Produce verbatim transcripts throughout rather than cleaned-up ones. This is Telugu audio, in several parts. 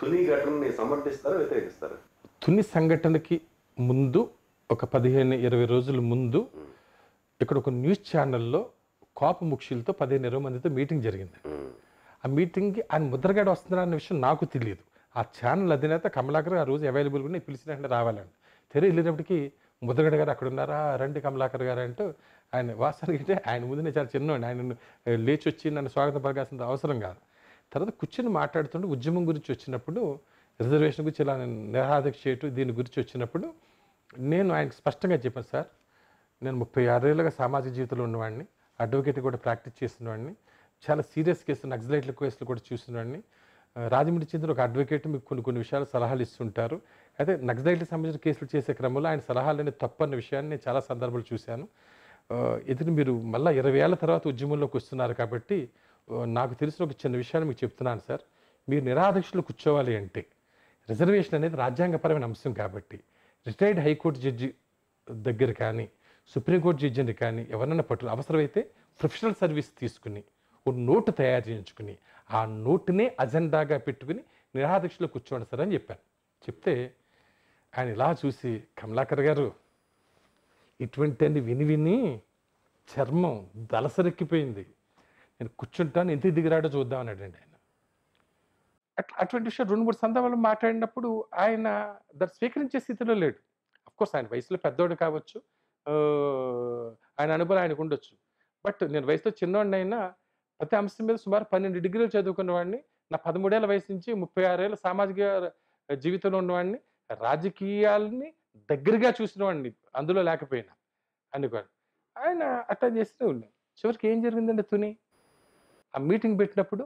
తుని ఘటనని సమర్థిస్తారా, వ్యతిరేకిస్తారా? తుని సంఘటనకి ముందు ఒక పదిహేను ఇరవై రోజుల ముందు ఇక్కడ ఒక న్యూస్ ఛానల్లో కాపు ముఖ్యులతో పదిహేను ఇరవై మందితో మీటింగ్ జరిగింది. ఆ మీటింగ్కి ఆయన ముద్రగడ వస్తున్నారు అన్న విషయం నాకు తెలియదు. ఆ ఛానల్ అధినేత కమలాకర్ ఆ రోజు అవైలబుల్ కూడా పిలిచిన వెంటనే రావాలండి. తెర వెళ్ళినప్పటికీ ముద్రగడ గారు అక్కడ ఉన్నారా, రండి కమలాకర్ గారు అంటూ ఆయన వాస్తవానికి అంటే ఆయన ముందు నేను చాలా చిన్నవాడిని, ఆయన లేచి వచ్చి నన్ను స్వాగతం పలకాల్సిన అవసరం కాదు. తర్వాత కూర్చొని మాట్లాడుతుంటే ఉద్యమం గురించి వచ్చినప్పుడు, రిజర్వేషన్ గురించి ఇలా నిరాదీక్ష చేయటం దీని గురించి వచ్చినప్పుడు నేను ఆయనకు స్పష్టంగా చెప్పాను, సార్ నేను ముప్పై ఆరేళ్ళుగా సామాజిక జీవితంలో ఉన్నవాడిని, అడ్వకేట్ కూడా ప్రాక్టీస్ చేసినవాడిని, చాలా సీరియస్ కేసులు నక్సలైట్ల కేసులు కూడా చూసినవాడిని, రాజమండ్రి చెందిన ఒక అడ్వకేట్ మీకు కొన్ని కొన్ని విషయాలు సలహాలు ఇస్తుంటారు. అయితే నక్సలైట్లకు సంబంధించిన కేసులు చేసే క్రమంలో ఆయన సలహాలు అనేది తప్పు అన్న విషయాన్ని నేను చాలా సందర్భాలు చూశాను. ఇది మీరు మళ్ళీ ఇరవై ఏళ్ళ తర్వాత ఉద్యమంలోకి వస్తున్నారు కాబట్టి నాకు తెలిసిన ఒక చిన్న విషయాన్ని మీకు చెప్తున్నాను సార్. మీరు నిరాదీక్షలో కూర్చోవాలి అంటే రిజర్వేషన్ అనేది రాజ్యాంగపరమైన అంశం కాబట్టి రిటైర్డ్ హైకోర్టు జడ్జి దగ్గర కానీ సుప్రీంకోర్టు జడ్జిని కానీ ఎవరన్నా పట్టు అవసరమైతే ప్రొఫెషనల్ సర్వీస్ తీసుకుని ఒక నోటు తయారు చేయించుకుని ఆ నోటునే అజెండాగా పెట్టుకుని నిరాదీక్షలో కూర్చోండి సార్ అని చెప్పాను. చెప్తే ఆయన ఇలా చూసి, కమలాకర్ గారు ఇటువంటి అన్ని విని విని చర్మం దలసరెక్కిపోయింది, నేను కూర్చుంటాను ఎంత దిగిరాడో చూద్దాం అన్నాడండి ఆయన. అట్లా అటువంటి విషయం రెండు మూడు సందర్భాలు మాట్లాడినప్పుడు ఆయన దాన్ని స్వీకరించే స్థితిలో లేడు. అఫ్కోర్స్ ఆయన వయసులో పెద్దోడు కావచ్చు, ఆయన అనుభవం ఆయనకు ఉండొచ్చు. బట్ నేను వయసులో చిన్నవాడిని అయినా ప్రతి అంశం మీద సుమారు పన్నెండు డిగ్రీలు చదువుకున్నవాడిని, నా పదమూడేళ్ళ వయసు నుంచి ముప్పై ఆరేళ్ళ సామాజిక జీవితంలో ఉన్నవాడిని, రాజకీయాలని దగ్గరగా చూసినవాడిని అందులో లేకపోయినా అనుకోండి. ఆయన అట్లా చేస్తూ ఉన్నాం. చివరికి ఏం జరిగిందండి తుని ఆ మీటింగ్ పెట్టినప్పుడు,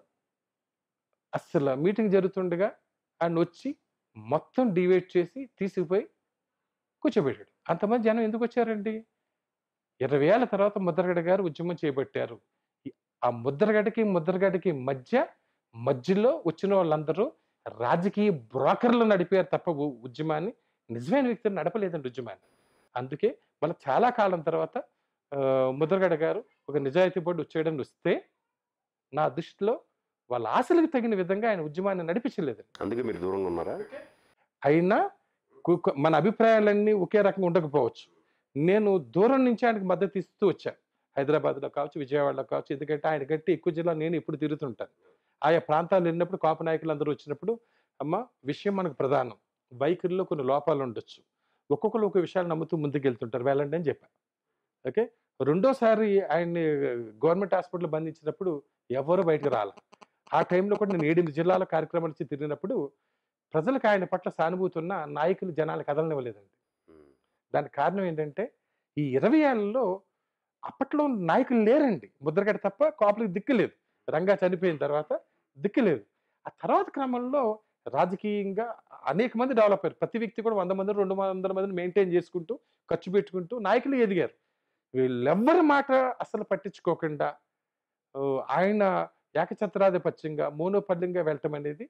అస్సలు మీటింగ్ జరుగుతుండగా ఆయన వచ్చి మొత్తం డివైడ్ చేసి తీసుకుపోయి కూర్చోబెట్టాడు. అంతమంది జనం ఎందుకు వచ్చారండి? ఇరవై ఏళ్ళ తర్వాత ముద్రగడ గారు ఉద్యమం చేపట్టారు. ఆ ముద్రగడకి ముద్రగడకి మధ్య మధ్యలో వచ్చిన వాళ్ళందరూ రాజకీయ బ్రోకర్లు నడిపారు తప్ప ఉద్యమాన్ని నిజమైన వ్యక్తులు నడపలేదండి ఉద్యమాన్ని. అందుకే మళ్ళీ చాలా కాలం తర్వాత ముద్రగడ గారు ఒక నిజాయితీ బోర్డు వచ్చేయడం వస్తే నా దృష్టిలో వాళ్ళ ఆశలకు తగిన విధంగా ఆయన ఉద్యమాన్ని నడిపించలేదండి. అందుకే మీరు దూరంగా ఉన్నారా? అయినా మన అభిప్రాయాలన్నీ ఒకే రకంగా ఉండకపోవచ్చు. నేను దూరం నుంచి ఆయనకు మద్దతు ఇస్తూ వచ్చాను. హైదరాబాద్లో కావచ్చు, విజయవాడలో కావచ్చు. ఎందుకంటే ఆయన గట్టి ఎక్కువ జిల్లా నేను ఇప్పుడు తిరుగుతుంటాను. ఆయా ప్రాంతాలు వెళ్ళినప్పుడు కాపు నాయకులు అందరూ వచ్చినప్పుడు, అమ్మ విషయం మనకు ప్రధానం, వైఖరిలో కొన్ని లోపాలు ఉండొచ్చు, ఒక్కొక్కరు ఒక విషయాలు నమ్ముతూ ముందుకు వెళ్తుంటారు, వెళ్ళండి అని చెప్పాను. ఓకే, రెండోసారి ఆయన్ని గవర్నమెంట్ హాస్పిటల్ బంధించినప్పుడు ఎవరు బయటకు రాల. ఆ టైంలో కూడా నేను ఏడెనిమిది జిల్లాల కార్యక్రమాలు నుంచి తిరిగినప్పుడు ప్రజలకు ఆయన పట్ల సానుభూతి ఉన్న నాయకులు జనాలు కదలనివ్వలేదండి. దానికి కారణం ఏంటంటే ఈ ఇరవై ఏళ్లలో అప్పట్లో నాయకులు లేరండి. ముద్రగడ తప్ప కాపులకు దిక్కులేదు. రంగా చనిపోయిన తర్వాత దిక్కులేదు. ఆ తర్వాత క్రమంలో రాజకీయంగా అనేక మంది డెవలప్ అయ్యారు. ప్రతి వ్యక్తి కూడా వంద మంది రెండు వందల మందిని మెయింటైన్ చేసుకుంటూ ఖర్చు పెట్టుకుంటూ నాయకులు ఎదిగారు. వీళ్ళెవ్వరి మాట అసలు పట్టించుకోకుండా ఆయన ఏకఛత్రాధిపత్యంగా మోనోపల్యంగా వెళ్ళటం అనేది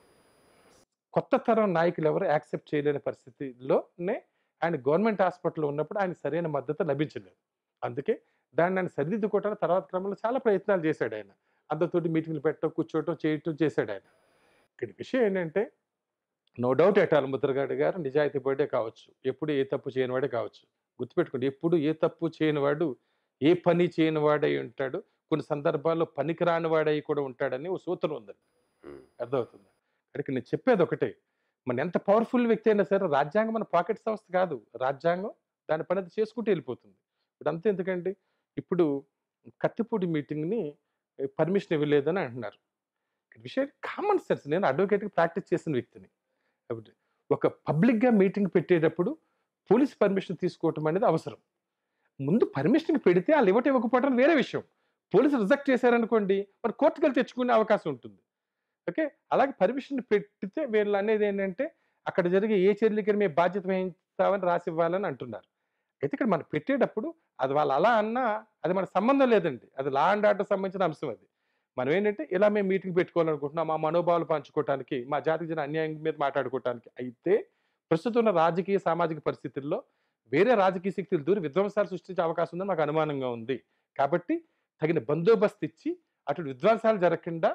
కొత్త తరం నాయకులు ఎవరు యాక్సెప్ట్ చేయలేని పరిస్థితిలోనే ఆయన గవర్నమెంట్ హాస్పిటల్లో ఉన్నప్పుడు ఆయన సరైన మద్దతు లభించలేదు. అందుకే దాన్ని ఆయన సరిదిద్దుకోవటానికి తర్వాత క్రమంలో చాలా ప్రయత్నాలు చేశాడు ఆయన. అందరితోటి మీటింగ్లు పెట్టడం, కూర్చోవటం, చేయటం చేశాడు ఆయన. ఇక్కడ విషయం ఏంటంటే నో డౌట్ ఎటాలి ముద్రగడ గారు నిజాయితీ పడే కావచ్చు, ఎప్పుడు ఏ తప్పు చేయనివాడే కావచ్చు. గుర్తుపెట్టుకోండి, ఎప్పుడు ఏ తప్పు చేయనివాడు ఏ పని చేయనివాడై ఉంటాడు, కొన్ని సందర్భాల్లో పనికిరాని వాడై కూడా ఉంటాడని ఓ సూత్రం ఉందండి. అర్థమవుతుంది. అక్కడికి నేను చెప్పేది ఒకటే, మన ఎంత పవర్ఫుల్ వ్యక్తి అయినా సరే రాజ్యాంగం మన పాకెట్ సంస్థ కాదు. రాజ్యాంగం దాని పని అది చేసుకుంటూ వెళ్ళిపోతుంది. ఇప్పుడు అంతే ఎందుకండి, ఇప్పుడు కత్తిపూడి మీటింగ్ని పర్మిషన్ ఇవ్వలేదని అంటున్నారు. విషయం కామన్ సెన్స్. నేను అడ్వకేట్కి ప్రాక్టీస్ చేసిన వ్యక్తిని. ఒక పబ్లిక్గా మీటింగ్ పెట్టేటప్పుడు పోలీస్ పర్మిషన్ తీసుకోవటం అనేది అవసరం. ముందు పర్మిషన్ పెడితే వాళ్ళు ఇవ్వటం ఇవ్వకపోవడం వేరే విషయం. పోలీసులు రిజెక్ట్ చేశారనుకోండి, మరి కోర్టుకు వెళ్ళి తెచ్చుకునే అవకాశం ఉంటుంది. ఓకే, అలాగే పర్మిషన్ పెడితే వీళ్ళు అనేది ఏంటంటే అక్కడ జరిగే ఏ చర్యలకి మేము బాధ్యత వహిస్తామని రాసి ఇవ్వాలని అంటున్నారు. అయితే ఇక్కడ మనం పెట్టేటప్పుడు అది వాళ్ళు అలా అన్నా అది మనకు సంబంధం లేదండి. అది లా అండ్ ఆర్డర్ సంబంధించిన అంశం. అది మనం ఏంటంటే ఇలా మేము మీటింగ్ పెట్టుకోవాలనుకుంటున్నాం, మా మనోభావాలు పంచుకోవటానికి, మా జాతికి జరిగిన అన్యాయం మీద మాట్లాడుకోవటానికి. అయితే ప్రస్తుతం ఉన్న రాజకీయ సామాజిక పరిస్థితుల్లో వేరే రాజకీయ శక్తులు దూరి విధ్వంసాలు సృష్టించే అవకాశం ఉందని నాకు అనుమానంగా ఉంది. కాబట్టి తగిన బందోబస్తు ఇచ్చి అటు విధ్వంసాలు జరగకుండా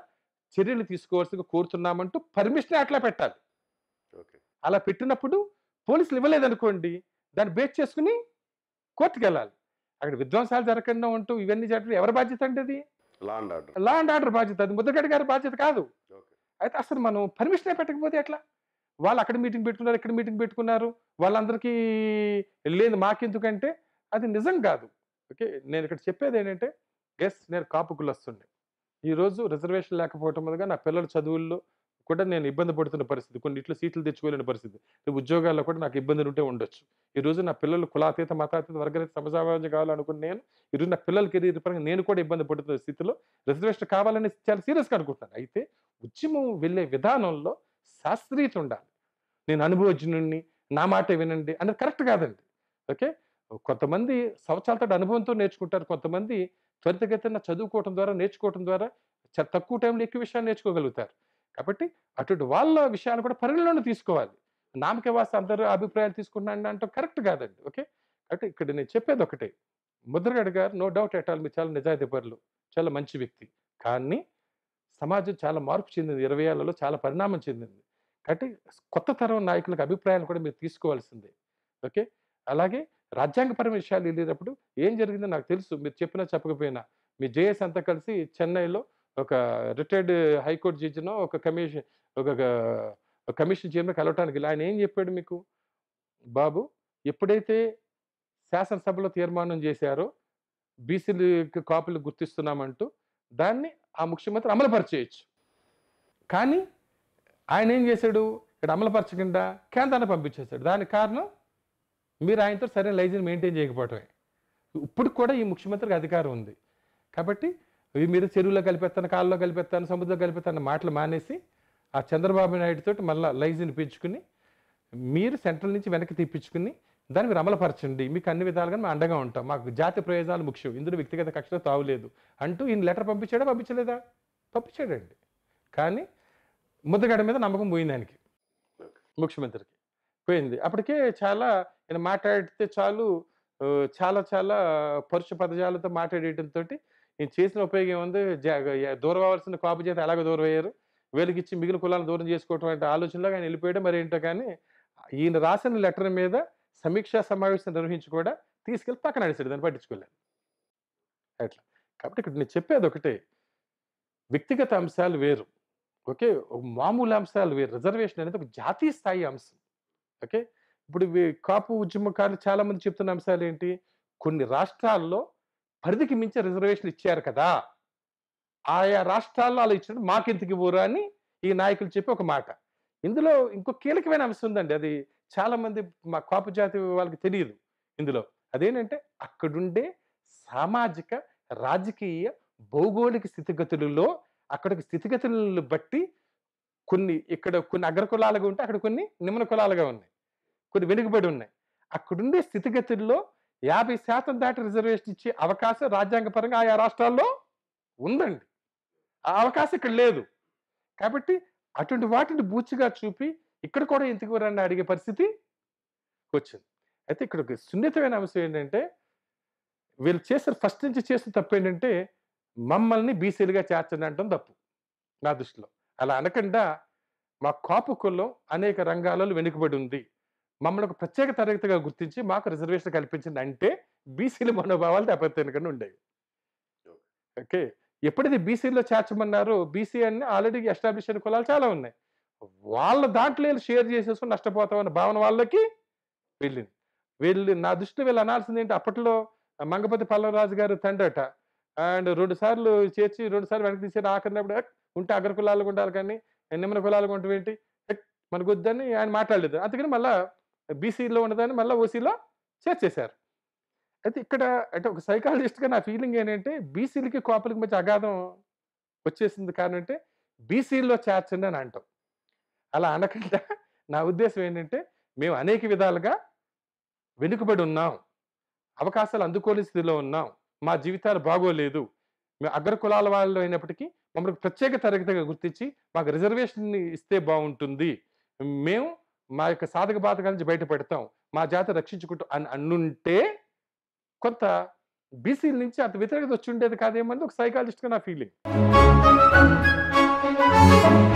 చర్యలు తీసుకోవాల్సిందిగా కోరుతున్నామంటూ పర్మిషన్ అట్లా పెట్టాలి. ఓకే. అలా పెట్టినప్పుడు పోలీసులు ఇవ్వలేదనుకోండి, దాన్ని బేస్ చేసుకుని కోర్టుకెళ్ళాలి. అక్కడ విధ్వంసాలు జరగకుండా ఉంటూ ఇవన్నీ జరగడం ఎవరి బాధ్యత అండి అది? Law and order. Law and order బాధ్యత. అది ముద్రగడ గారి బాధ్యత కాదు. ఓకే. అయితే అసలు మనం పర్మిషనే పెట్టకపోతే ఎట్లా? వాళ్ళు అక్కడ మీటింగ్ పెట్టుకున్నారు, ఇక్కడ మీటింగ్ పెట్టుకున్నారు. వాళ్ళందరికీ లేదు మాకెందుకంటే అది నిజం కాదు. ఓకే. నేను ఇక్కడ చెప్పేదేంటంటే, యెస్ నేను కాపు కులస్తుడిని. ఈరోజు రిజర్వేషన్ లేకపోవటం వల్లగా నా పిల్లల చదువుల్లో కూడా నేను ఇబ్బంది పడుతున్న పరిస్థితి. కొన్నిట్లో సీట్లు తెచ్చుకోలేని పరిస్థితి. ఉద్యోగాల్లో కూడా నాకు ఇబ్బందులు ఉంటే ఉండొచ్చు. ఈరోజు నా పిల్లలు కులాతీత, మతాతీత, వర్గాతీత సమసమాజం కావాలనుకున్న నేను, ఈరోజు నా పిల్లల కెరీర్ పరంగా నేను కూడా ఇబ్బంది పడుతున్న స్థితిలో రిజర్వేషన్ కావాలని చాలా సీరియస్‌గా అనుకుంటున్నాను. అయితే ఉద్యమం వెళ్ళే విధానంలో శాస్త్రీయత ఉండాలి. నేను అనుభవజ్ఞుడిని, నా మాటే వినండి అనేది కరెక్ట్ కాదండి. ఓకే. కొంతమంది సంవత్సరాలతో అనుభవంతో నేర్చుకుంటారు. కొంతమంది త్వరితగతిన చదువుకోవటం ద్వారా, నేర్చుకోవటం ద్వారా చ తక్కువ టైంలో ఎక్కువ విషయాలు నేర్చుకోగలుగుతారు. కాబట్టి అటువంటి వాళ్ళ విషయాలు కూడా పరిగణలోకి తీసుకోవాలి. నామకే వాస్తు అందరూ అభిప్రాయాలు తీసుకున్నాను అంటాం కరెక్ట్ కాదండి. ఓకే. అంటే ఇక్కడ నేను చెప్పేది ఒకటే. ముద్రగడ గారు నో డౌట్ ఎట్ ఆల్ మీరు చాలా నిజాయితీపరులు. చాలా మంచి వ్యక్తి. కానీ సమాజం చాలా మార్పు చెందింది. ఇరవై ఏళ్లలో చాలా పరిణామం చెందింది. కాబట్టి కొత్త తరం నాయకులకు అభిప్రాయాలు కూడా మీరు తీసుకోవాల్సిందే. ఓకే. అలాగే రాజ్యాంగపరమైన విషయాలు వెళ్ళేటప్పుడు ఏం జరిగిందో నాకు తెలుసు. మీరు చెప్పినా చెప్పకపోయినా. మీ జేఎస్ అంతా కలిసి చెన్నైలో ఒక రిటైర్డ్ హైకోర్ట్ జడ్జినో ఒక కమిషన్ ఒక ఒక కమిషన్ చైర్మన్ కలవటానికి ఎళ్లి ఆయన ఏం చెప్పాడు మీకు? బాబు ఎప్పుడైతే శాసనసభలో తీర్మానం చేశారో బీసీలకి కాపులు గుర్తిస్తున్నామంటూ దాన్ని ఆ ముఖ్యమంత్రి అమలుపరిచేయొచ్చు. కానీ ఆయన ఏం చేశాడు? ఇక్కడ అమలుపరచకుండా కేంద్రానికి పంపించేశాడు. దానికి కారణం మీరు ఆయనతో సరైన లైజెన్స్ మెయింటైన్ చేయకపోవటమే. ఇప్పుడు కూడా ఈ ముఖ్యమంత్రికి అధికారం ఉంది. కాబట్టి ఇవి మీరు చెరువులో కలిపేస్తాను, కాళ్ళలో కలిపేస్తాను, సముద్రంలో కలిపేస్తాను మాటలు మానేసి ఆ చంద్రబాబు నాయుడు తోటి మళ్ళా లైజెన్స్ పెంచుకుని మీరు సెంట్రల్ నుంచి వెనక్కి తెప్పించుకుని దాన్ని మీరు అమలుపరచండి. మీకు అన్ని విధాలుగా మేము అండగా ఉంటాం. మాకు జాతి ప్రయోజనాలు ముఖ్యం. ఇందులో వ్యక్తిగత కక్షలు తావులేదు అంటూ ఈయన లెటర్ పంపించాడా పంపించలేదా? పంపించాడండి. కానీ ముద్రగడ మీద నమ్మకం పోయింది ఆయనకి, ముఖ్యమంత్రికి పోయింది. అప్పటికే చాలా ఈయన మాట్లాడితే చాలు చాలా చాలా పరుష పదజాలతో మాట్లాడేయడంతో ఈయన చేసిన ఉపయోగం ఏముంది? దూరం అవ్వాల్సిన కాపు చేత ఎలాగో దూరం అయ్యారు, వీళ్ళకిచ్చి మిగిలిన కులాలను దూరం చేసుకోవటం అంటే ఆలోచనలో ఆయన వెళ్ళిపోయాడు. మరి ఏంటో కానీ ఈయన రాసిన లెటర్ మీద సమీక్షా సమావేశం నిర్వహించి కూడా తీసుకెళ్ళి పక్కన నడిచాడు, దాన్ని పట్టించుకోలేదు అట్లా. కాబట్టి ఇక్కడ నేను చెప్పేది ఒకటే, వ్యక్తిగత అంశాలు వేరు. ఓకే. మామూలు అంశాలు వేరు. రిజర్వేషన్ అనేది ఒక జాతీయ స్థాయి అంశం. ఓకే. ఇప్పుడు కాపు ఉద్యమకారులు చాలా మంది చెప్తున్న అంశాలు ఏంటి? కొన్ని రాష్ట్రాల్లో పరిధికి మించి రిజర్వేషన్ ఇచ్చారు కదా, ఆయా రాష్ట్రాల్లో అలా ఇచ్చినట్టు మాకెందుకు ఇవ్వరు అని ఈ నాయకులు చెప్పి ఒక మాట. ఇందులో ఇంకో కీలకమైన అంశం ఉందండి. అది చాలా మంది మా కాపు జాతి వాళ్ళకి తెలియదు ఇందులో. అదేంటంటే అక్కడుండే సామాజిక, రాజకీయ, భౌగోళిక స్థితిగతులలో అక్కడికి స్థితిగతులను బట్టి కొన్ని ఇక్కడ కొన్ని అగ్రకులాలుగా ఉంటే అక్కడ కొన్ని నిమ్న కులాలుగా ఉన్నాయి, కొన్ని వెనుకబడి ఉన్నాయి. అక్కడుండే స్థితిగతుల్లో యాభై శాతం దాటి రిజర్వేషన్ ఇచ్చే అవకాశం రాజ్యాంగపరంగా ఆయా రాష్ట్రాల్లో ఉందండి. ఆ అవకాశం ఇక్కడ లేదు. కాబట్టి అటువంటి వాటిని బూచిగా చూపి ఇక్కడ కూడా ఎందుకు రని అడిగే పరిస్థితి వచ్చింది. అయితే ఇక్కడ ఒక సున్నితమైన అంశం ఏంటంటే, వీళ్ళు చేసిన ఫస్ట్ నుంచి చేసిన తప్పు ఏంటంటే మమ్మల్ని బీసీలుగా చేర్చండి అంటాం తప్పు నా దృష్టిలో. అలా అనకుండా మా కాపు కులం అనేక రంగాలలో వెనుకబడి ఉంది, మమ్మల్ని ఒక ప్రత్యేక తరగతిగా గుర్తించి మాకు రిజర్వేషన్ కల్పించింది అంటే బీసీల మనోభావాలు దెబ్బతినకుండా ఉండేవి. ఓకే. ఎప్పుడైతే బీసీలో చేర్చమన్నారో, బీసీ అని ఆల్రెడీ ఎస్టాబ్లిష్ అయిన కులాలు చాలా ఉన్నాయి, వాళ్ళ దాంట్లో వీళ్ళు షేర్ చేసేసుకుని నష్టపోతామన్న భావన వాళ్ళకి వెళ్ళింది. వీళ్ళు నా దృష్టిలో వీళ్ళు అనాల్సింది ఏంటి, అప్పట్లో మంగపతి పల్లవరాజు గారు తండ్రట అండ్ రెండు సార్లు చేర్చి రెండు సార్లు వెనక్కి తీసి ఆఖరినప్పుడు ఉంటే అగ్ర కులాలకు ఉండాలి కానీ నిమ్న కులాలకు ఉంటే ఏంటి మనకు వద్దని ఆయన మాట్లాడలేదు. అందుకని మళ్ళా బీసీలో ఉన్నదాన్ని మళ్ళీ ఓసీలో చేర్చేశారు. అయితే ఇక్కడ అంటే ఒక సైకాలజిస్ట్గా నా ఫీలింగ్ ఏంటంటే బీసీలకి కాపులకి మధ్య అగాధం వచ్చేసింది. కారణం అంటే బీసీల్లో చేర్చండి అని అంటాం. అలా అనకుండా నా ఉద్దేశం ఏంటంటే మేము అనేక విధాలుగా వెనుకబడి ఉన్నాం, అవకాశాలు అందుకోని స్థితిలో ఉన్నాం, మా జీవితాలు బాగోలేదు, మేము అగ్ర కులాల వాళ్ళు అయినప్పటికీ మమ్మల్ని ప్రత్యేక తరగతిగా గుర్తించి మాకు రిజర్వేషన్ ఇస్తే బాగుంటుంది, మేము మా యొక్క సాధక బాధకాల నుంచి బయటపడతాం, మా జాతి రక్షించుకుంటాం అని అన్నుంటే కొంత బీసీల నుంచి అంత వ్యతిరేకత వచ్చి ఉండేది కాదేమో అని ఒక సైకాలజిస్ట్గా నా ఫీలింగ్. నమస్కారం